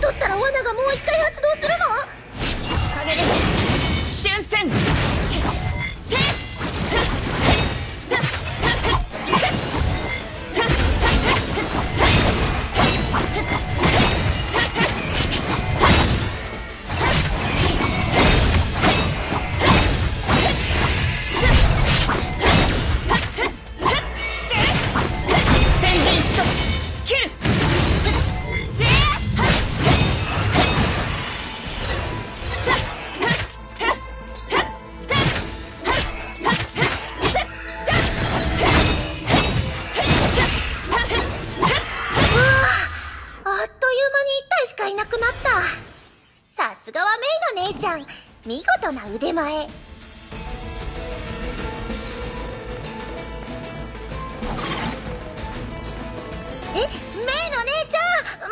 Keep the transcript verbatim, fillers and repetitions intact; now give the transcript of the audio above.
取ったら罠がもう一回発動するの？ 影です瞬戦せ見事な腕前。え、メイの姉ちゃん、